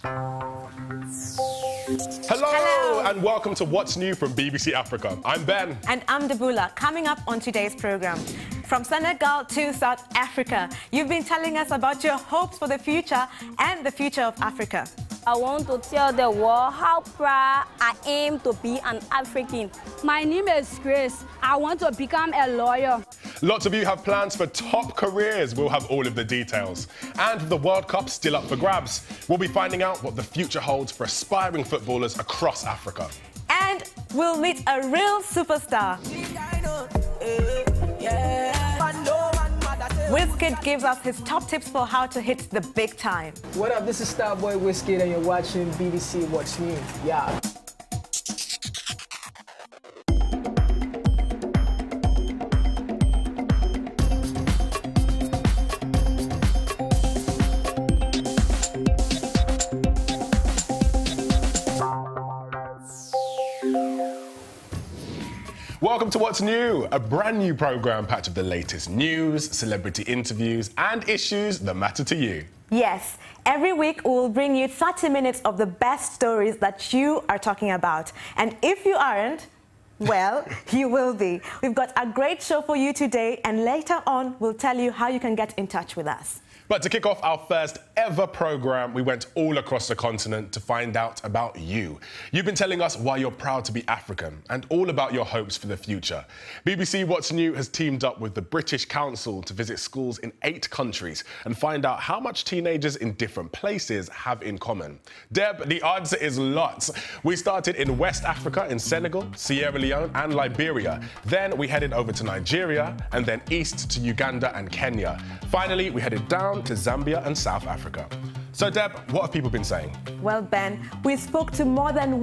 Hello, and welcome to What's New from BBC Africa. I'm Ben. And I'm Debula. Coming up on today's program. From Senegal to South Africa, you've been telling us about your hopes for the future and the future of Africa. I want to tell the world how proud I am to be an African. My name is Grace. I want to become a lawyer. Lots of you have plans for top careers. We'll have all of the details. And the World Cup still up for grabs. We'll be finding out what the future holds for aspiring footballers across Africa. And we'll meet a real superstar. Wizkid gives us his top tips for how to hit the big time. What up, this is Starboy Wizkid and you're watching BBC What's New. Yeah. Welcome to What's New, a brand new programme packed with the latest news, celebrity interviews and issues that matter to you. Yes, every week we'll bring you 30 minutes of the best stories that you are talking about. And if you aren't, well, you will be. We've got a great show for you today, and later on we'll tell you how you can get in touch with us. But to kick off our first ever programme, we went all across the continent to find out about you. You've been telling us why you're proud to be African and all about your hopes for the future. BBC What's New has teamed up with the British Council to visit schools in 8 countries and find out how much teenagers in different places have in common. Deb, the answer is lots. We started in West Africa, in Senegal, Sierra Leone and Liberia. Then we headed over to Nigeria and then east to Uganda and Kenya. Finally, we headed down to Zambia and South Africa. So, Deb, what have people been saying? Well, Ben, we spoke to more than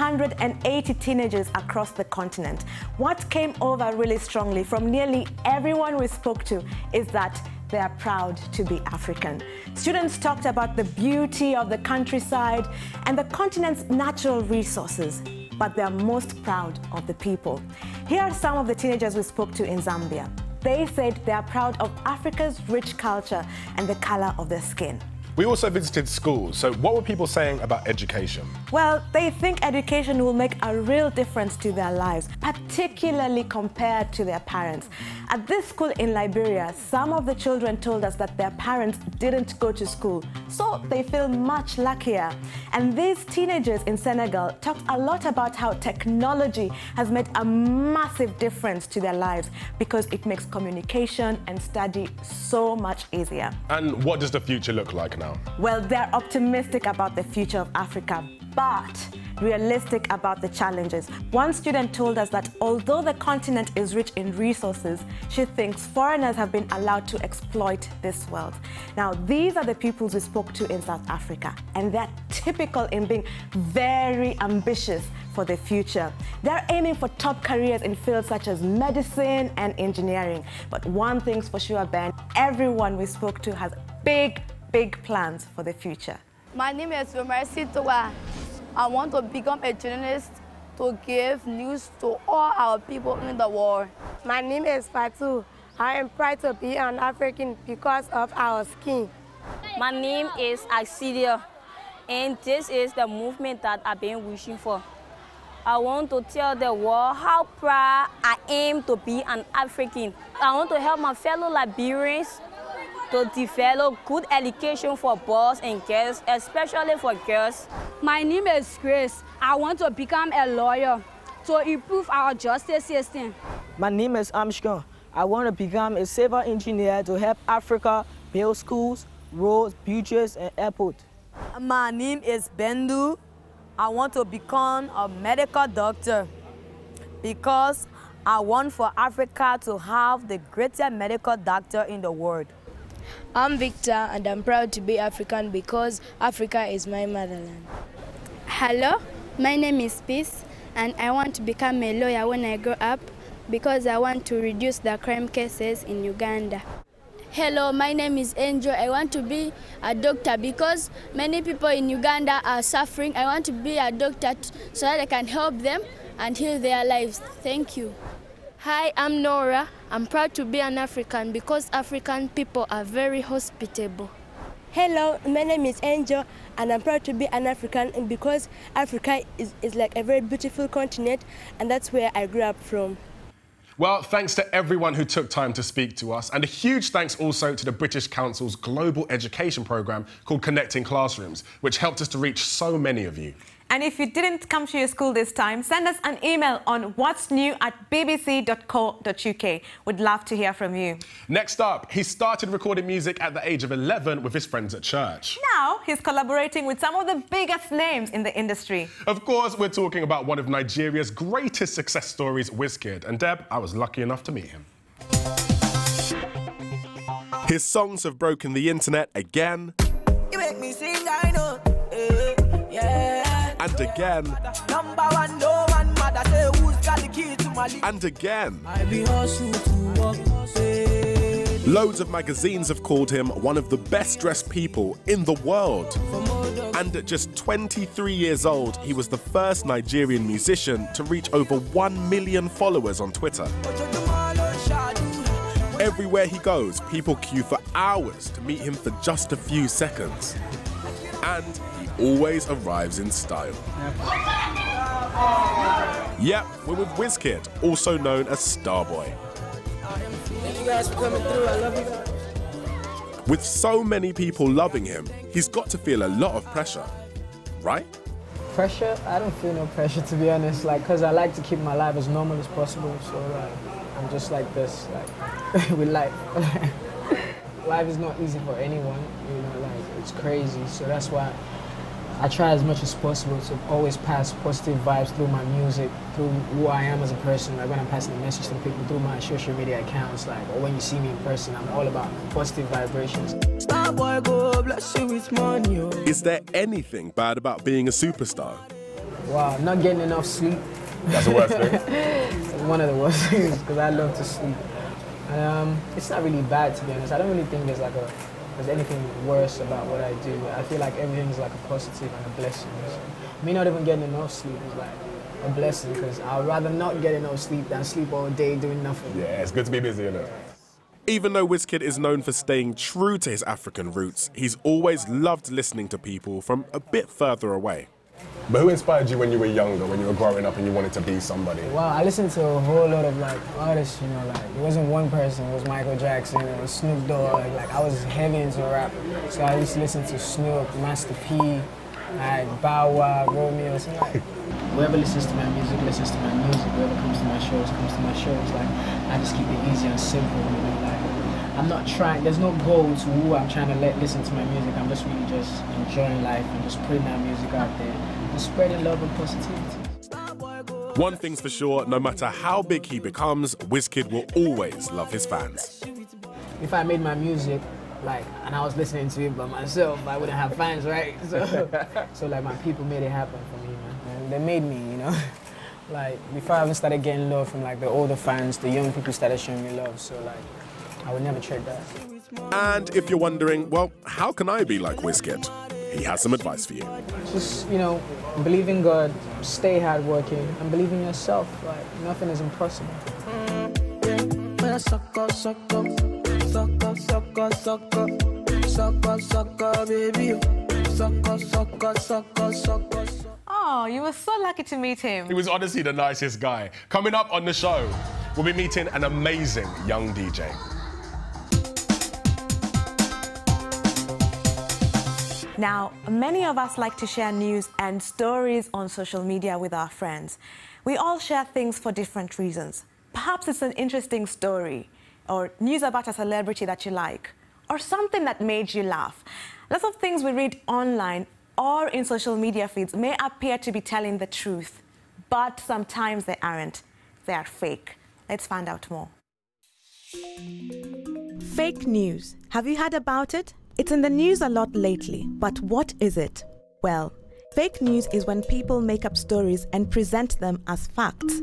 180 teenagers across the continent. What came over really strongly from nearly everyone we spoke to is that they are proud to be African. Students talked about the beauty of the countryside and the continent's natural resources, but they are most proud of the people. Here are some of the teenagers we spoke to in Zambia. They said they are proud of Africa's rich culture and the color of their skin. We also visited schools, so what were people saying about education? Well, they think education will make a real difference to their lives, particularly compared to their parents. At this school in Liberia, some of the children told us that their parents didn't go to school, so they feel much luckier. And these teenagers in Senegal talked a lot about how technology has made a massive difference to their lives because it makes communication and study so much easier. And what does the future look like now? Well, they're optimistic about the future of Africa, but realistic about the challenges. One student told us that although the continent is rich in resources, she thinks foreigners have been allowed to exploit this wealth. Now, these are the pupils we spoke to in South Africa, and they're typical in being very ambitious for the future. They're aiming for top careers in fields such as medicine and engineering. But one thing's for sure, Ben, everyone we spoke to has big plans for the future. My name is Mercy Towa. I want to become a journalist to give news to all our people in the world. My name is Fatu. I am proud to be an African because of our skin. My name is Axidia, and this is the movement that I've been wishing for. I want to tell the world how proud I am to be an African. I want to help my fellow Liberians to develop good education for boys and girls, especially for girls. My name is Grace. I want to become a lawyer to improve our justice system. My name is Amshka. I want to become a civil engineer to help Africa build schools, roads, beaches, and airports. My name is Bendu. I want to become a medical doctor because I want for Africa to have the greatest medical doctor in the world. I'm Victor and I'm proud to be African because Africa is my motherland. Hello, my name is Peace and I want to become a lawyer when I grow up because I want to reduce the crime cases in Uganda. Hello, my name is Angel. I want to be a doctor because many people in Uganda are suffering. I want to be a doctor so that I can help them and heal their lives. Thank you. Hi, I'm Nora. I'm proud to be an African because African people are very hospitable. Hello, my name is Angel, and I'm proud to be an African because Africa is like a very beautiful continent, and that's where I grew up from. Well, thanks to everyone who took time to speak to us, and a huge thanks also to the British Council's global education programme called Connecting Classrooms, which helped us to reach so many of you. And if you didn't come to your school this time, send us an email on whatsnew@bbc.co.uk. We'd love to hear from you. Next up, he started recording music at the age of 11 with his friends at church. Now, he's collaborating with some of the biggest names in the industry. Of course, we're talking about one of Nigeria's greatest success stories, Wizkid. And Deb, I was lucky enough to meet him. His songs have broken the internet again. You make me sing, I know. Yeah. And again. Number one, no man mother say who's got the key to my and again. I be hustle to walk. Loads of magazines have called him one of the best dressed people in the world. And at just 23 years old, he was the first Nigerian musician to reach over 1 million followers on Twitter. Everywhere he goes, people queue for hours to meet him for just a few seconds. And he always arrives in style. Yep, we're with Wizkid, also known as Starboy. Thank you guys for coming through. I love you guys. With so many people loving him, he's got to feel a lot of pressure, right? Pressure? I don't feel no pressure, to be honest, because I like to keep my life as normal as possible, so I'm just like this, with life. Life is not easy for anyone, it's crazy, so that's why I try as much as possible to always pass positive vibes through my music, through who I am as a person, when I'm passing a message to people through my social media accounts, or when you see me in person, I'm all about positive vibrations. Starboy, go bless you with money. Is there anything bad about being a superstar? Wow, not getting enough sleep. That's the worst thing? It's one of the worst things, because I love to sleep. And it's not really bad, to be honest. I don't really think there's anything worse about what I do. I feel like everything is like a positive and a blessing. So me not even getting enough sleep is like a blessing, because I'd rather not get enough sleep than sleep all day doing nothing. Yeah, it's good to be busy, isn't it? Even though Wizkid is known for staying true to his African roots, he's always loved listening to people from a bit further away. But who inspired you when you were younger, when you were growing up and you wanted to be somebody? Well, I listened to a whole lot of artists, it wasn't one person, it was Michael Jackson, it was Snoop Dogg, I was heavy into rap. So I used to listen to Snoop, Master P, Bow Wow, Romeo, so whoever listens to my music, listens to my music, whoever comes to my shows, comes to my shows. I just keep it easy and simple, I'm not trying, there's no goal to who I'm trying to let listen to my music. I'm just really just enjoying life and just putting that music out there and spreading love and positivity. One thing's for sure, no matter how big he becomes, Wizkid will always love his fans. If I made my music, and I was listening to it by myself, I wouldn't have fans, right? So my people made it happen for me, man. And they made me, before I even started getting love from the older fans, the young people started showing me love, so I would never trade that. And if you're wondering, well, how can I be like Wizkid? He has some advice for you. Just, believe in God, stay hardworking, and believe in yourself. Nothing is impossible. Oh, you were so lucky to meet him. He was honestly the nicest guy. Coming up on the show, we'll be meeting an amazing young DJ. Now, many of us like to share news and stories on social media with our friends. We all share things for different reasons. Perhaps it's an interesting story, or news about a celebrity that you like, or something that made you laugh. Lots of things we read online or in social media feeds may appear to be telling the truth, but sometimes they aren't. They are fake. Let's find out more. Fake news. Have you heard about it? It's in the news a lot lately, but what is it? Well, fake news is when people make up stories and present them as facts.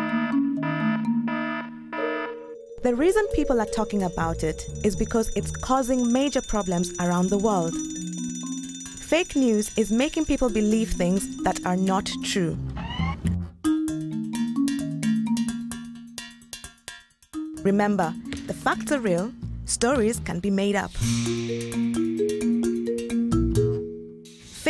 The reason people are talking about it is because it's causing major problems around the world. Fake news is making people believe things that are not true. Remember, the facts are real, stories can be made up.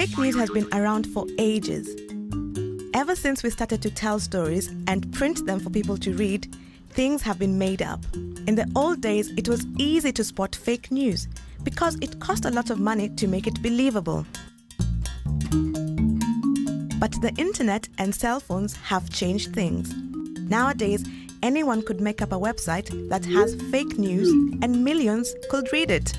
Fake news has been around for ages. Ever since we started to tell stories and print them for people to read, things have been made up. In the old days, it was easy to spot fake news because it cost a lot of money to make it believable. But the internet and cell phones have changed things. Nowadays, anyone could make up a website that has fake news and millions could read it.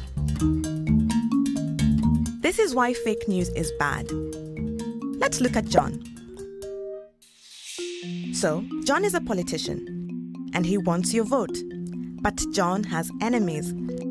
This is why fake news is bad. Let's look at John. So, John is a politician, and he wants your vote. But John has enemies.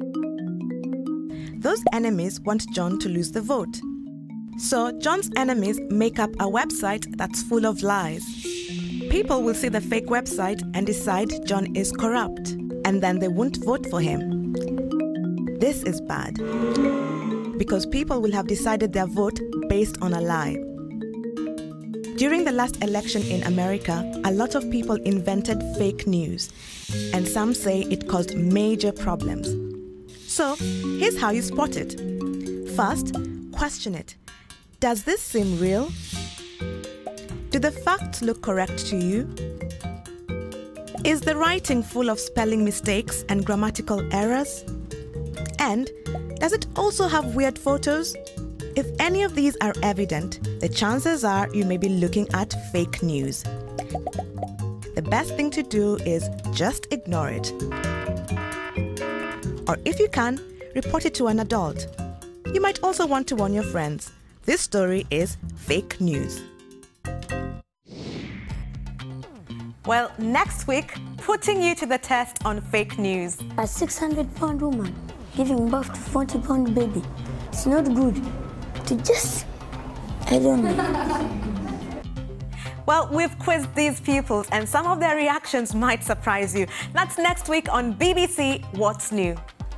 Those enemies want John to lose the vote. So, John's enemies make up a website that's full of lies. People will see the fake website and decide John is corrupt, and then they won't vote for him. This is bad, because people will have decided their vote based on a lie. During the last election in America, a lot of people invented fake news, and some say it caused major problems. So, here's how you spot it. First, question it. Does this seem real? Do the facts look correct to you? Is the writing full of spelling mistakes and grammatical errors? And does it also have weird photos? If any of these are evident, the chances are you may be looking at fake news. The best thing to do is just ignore it. Or if you can, report it to an adult. You might also want to warn your friends. This story is fake news. Well, next week, putting you to the test on fake news. A 600-pound woman giving birth to 40-pound baby. It's not good to just, I don't know. Well, we've quizzed these pupils and some of their reactions might surprise you. That's next week on BBC What's New.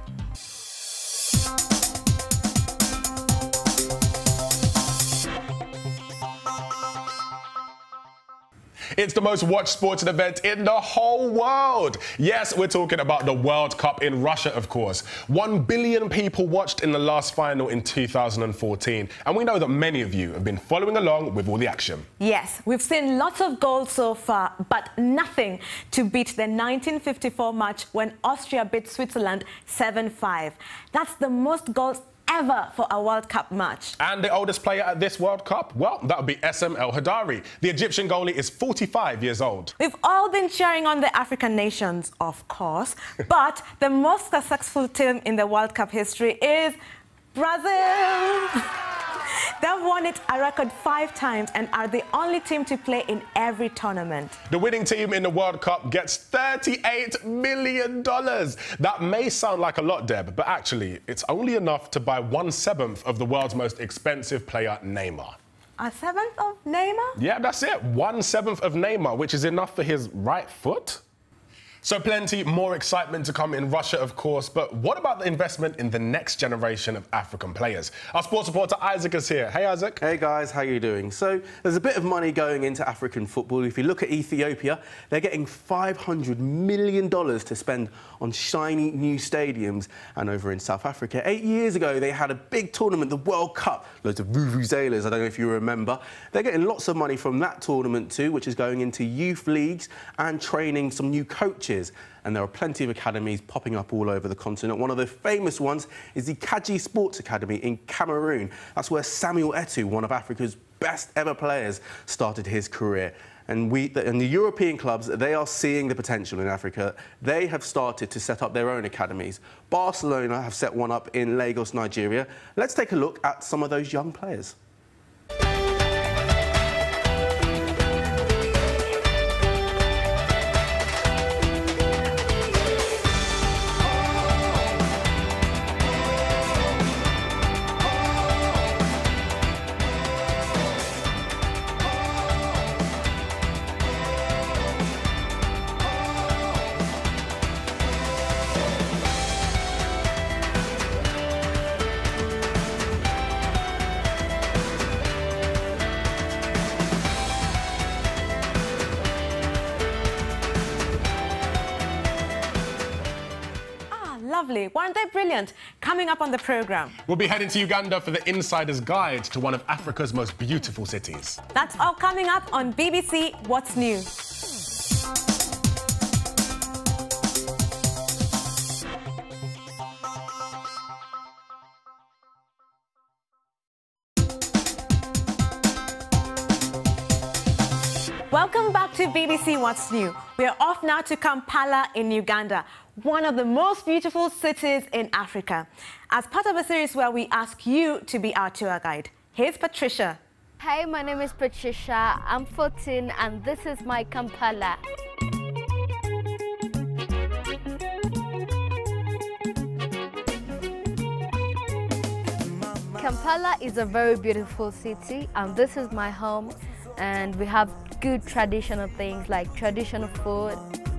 It's the most watched sporting event in the whole world. Yes, we're talking about the World Cup in Russia, of course. 1 billion people watched in the last final in 2014. And we know that many of you have been following along with all the action. Yes, we've seen lots of goals so far, but nothing to beat the 1954 match when Austria beat Switzerland 7-5. That's the most goals ever for a World Cup match. And the oldest player at this World Cup? Well, that would be SM El Hadari. The Egyptian goalie is 45 years old. We've all been cheering on the African nations, of course, but the most successful team in the World Cup history is Brazil. They've won it a record 5 times and are the only team to play in every tournament. The winning team in the World Cup gets $38 million. That may sound like a lot, Deb, but actually, it's only enough to buy 1/7 of the world's most expensive player, Neymar. 1/7 of Neymar? Yeah, that's it. 1/7 of Neymar, which is enough for his right foot. So plenty more excitement to come in Russia, of course, but what about the investment in the next generation of African players? Our sports reporter Isaac is here. Hey, Isaac. Hey, guys, how you doing? So there's a bit of money going into African football. If you look at Ethiopia, they're getting $500 million to spend on shiny new stadiums. And over in South Africa, 8 years ago, they had a big tournament, the World Cup. Loads of vuvuzelas, I don't know if you remember. They're getting lots of money from that tournament too, which is going into youth leagues and training some new coaches. And there are plenty of academies popping up all over the continent. One of the famous ones is the Kaji Sports Academy in Cameroon. That's where Samuel Eto'o, one of Africa's best ever players, started his career. And the European clubs, they are seeing the potential in Africa. They have started to set up their own academies. Barcelona have set one up in Lagos, Nigeria. Let's take a look at some of those young players. say. Weren't they brilliant? Coming up on the program. We'll be heading to Uganda for the insider's guide to one of Africa's most beautiful cities. That's all coming up on BBC What's New. Welcome back to BBC What's New. We are off now to Kampala in Uganda, one of the most beautiful cities in Africa. As part of a series where we ask you to be our tour guide. Here's Patricia. Hi, my name is Patricia. I'm 14 and this is my Kampala. Kampala is a very beautiful city and this is my home, and we have good traditional things like traditional food.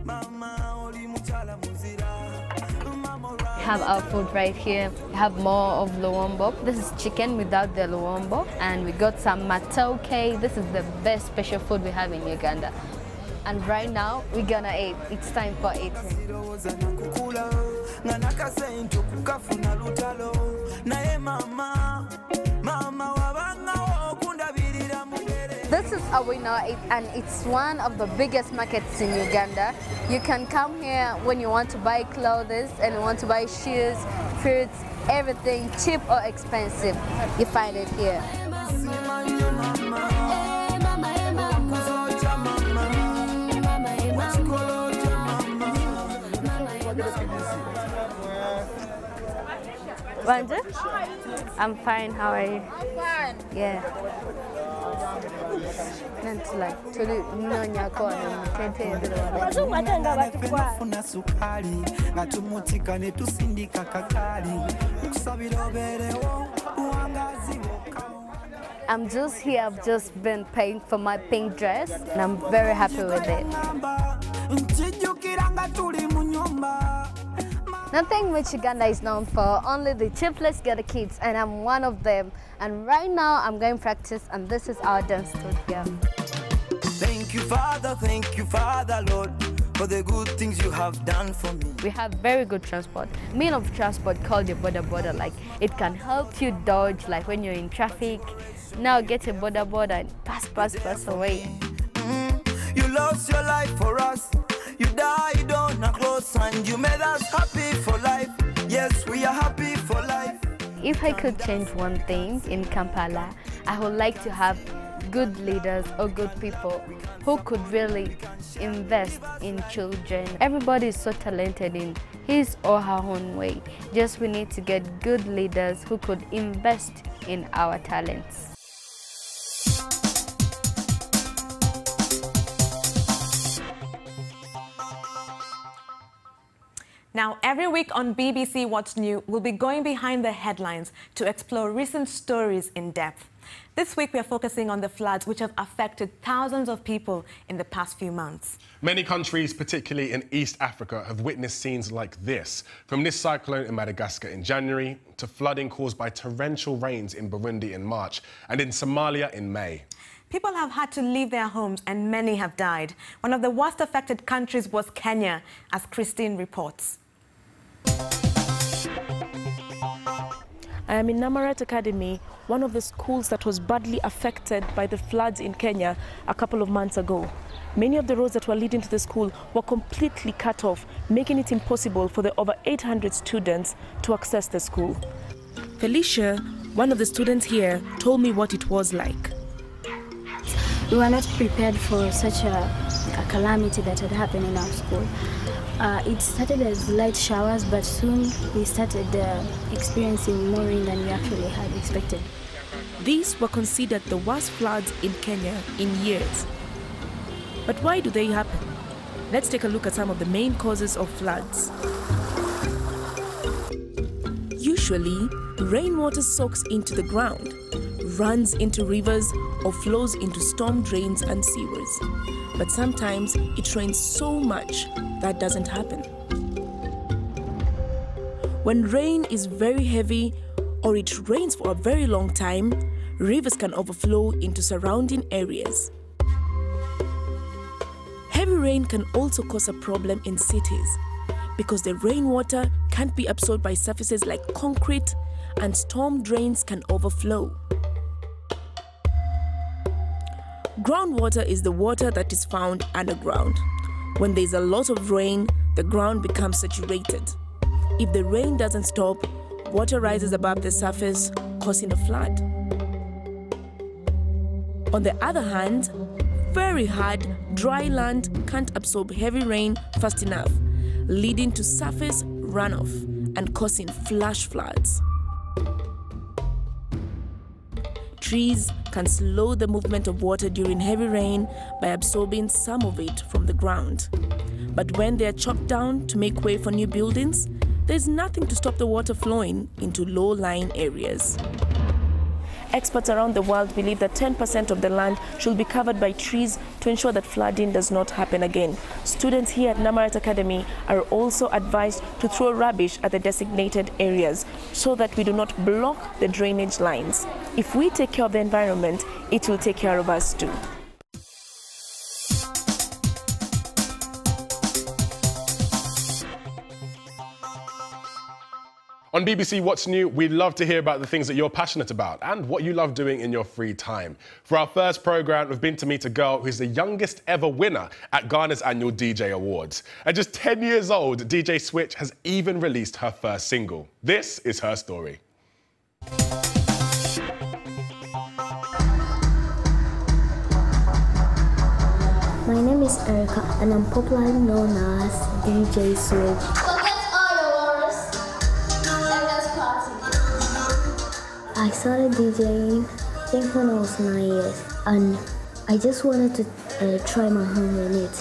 We have our food right here. We have more of luombo. This is chicken without the luombo. And we got some matoke. This is the best special food we have in Uganda. And right now, we're gonna eat. It's time for eating. This is how we know it, and it's one of the biggest markets in Uganda. You can come here when you want to buy clothes and you want to buy shoes, fruits, everything, cheap or expensive. You find it here. Bonjour. I'm fine. How are you? I'm fine. Yeah. I'm just here. I've just been paying for my pink dress and I'm very happy with it. Nothing which Uganda is known for, only the Triplets Ghetto kids, and I'm one of them. And right now I'm going to practice, and this is our dance studio. Thank you, Father, Lord, for the good things you have done for me. We have very good transport. Mean of transport called your border, like it can help you dodge, like when you're in traffic. Now get a border and pass away. You lost your life for us. You died on a cross and you made us happy for life. Yes, we are happy for life. If I could change one thing in Kampala, I would like to have good leaders or good people who could really invest in children. Everybody is so talented in his or her own way. Just we need to get good leaders who could invest in our talents. Now, every week on BBC What's New, we'll be going behind the headlines to explore recent stories in depth. This week, we are focusing on the floods which have affected thousands of people in the past few months. Many countries, particularly in East Africa, have witnessed scenes like this, from this cyclone in Madagascar in January to flooding caused by torrential rains in Burundi in March and in Somalia in May. People have had to leave their homes and many have died. One of the worst affected countries was Kenya, as Christine reports. I am in Namarat Academy, one of the schools that was badly affected by the floods in Kenya a couple of months ago. Many of the roads that were leading to the school were completely cut off, making it impossible for the over 800 students to access the school. Felicia, one of the students here, told me what it was like. We were not prepared for such a calamity that had happened in our school. It started as light showers, but soon we started experiencing more rain than we actually had expected. These were considered the worst floods in Kenya in years. But why do they happen? Let's take a look at some of the main causes of floods. Usually, rainwater soaks into the ground, runs into rivers, or flows into storm drains and sewers. But sometimes it rains so much that doesn't happen. When rain is very heavy or it rains for a very long time, rivers can overflow into surrounding areas. Heavy rain can also cause a problem in cities. because the rainwater can't be absorbed by surfaces like concrete and storm drains can overflow. Groundwater is the water that is found underground. When there's a lot of rain, the ground becomes saturated. If the rain doesn't stop, water rises above the surface, causing a flood. On the other hand, very hard, dry land can't absorb heavy rain fast enough, leading to surface runoff and causing flash floods. Trees can slow the movement of water during heavy rain by absorbing some of it from the ground. But when they are chopped down to make way for new buildings, there's nothing to stop the water flowing into low-lying areas. Experts around the world believe that 10% of the land should be covered by trees to ensure that flooding does not happen again. Students here at Namarat Academy are also advised to throw rubbish at the designated areas so that we do not block the drainage lines. If we take care of the environment, it will take care of us too. On BBC What's New, we love to hear about the things that you're passionate about and what you love doing in your free time. For our first programme, we've been to meet a girl who's the youngest ever winner at Ghana's annual DJ Awards. At just 10 years old, DJ Switch has even released her first single. This is her story. My name is Erica and I'm popularly known as DJ Switch. I started DJing, I think when I was 9 years, and I just wanted to try my hand on it.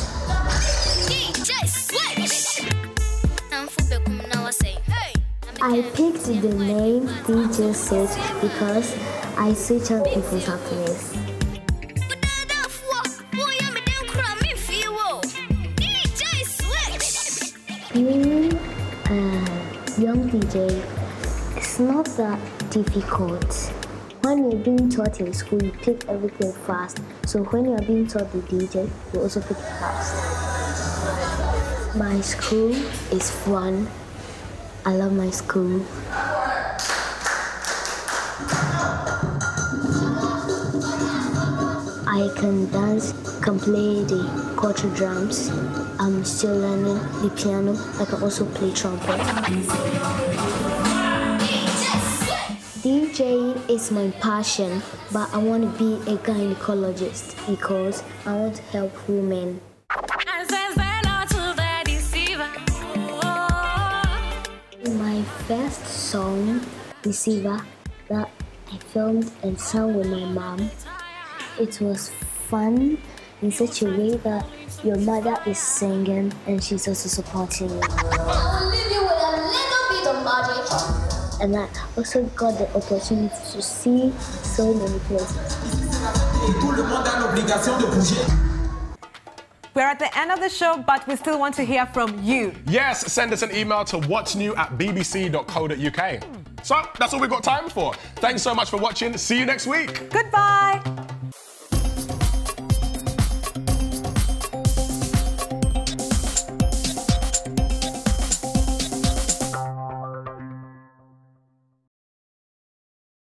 I picked the name DJ Switch because I switch on people's happiness. Being a young DJ, it's not that difficult. When you're being taught in school, you pick everything fast. So when you're being taught the DJ, you also pick it fast. My school is fun. I love my school. I can dance, can play the culture drums. I'm still learning the piano. I can also play trumpet. DJing is my passion, but I want to be a gynecologist because I want to help women. My first song, Deceiver, that I filmed and sang with my mom, it was fun in such a way that your mother is singing and she's also supporting you. I will leave you with a little bit of magic. And I also got the opportunity to see so many places. We're at the end of the show, but we still want to hear from you. Yes, send us an email to whatsnew@bbc.co.uk. So that's all we've got time for. Thanks so much for watching. See you next week. Goodbye.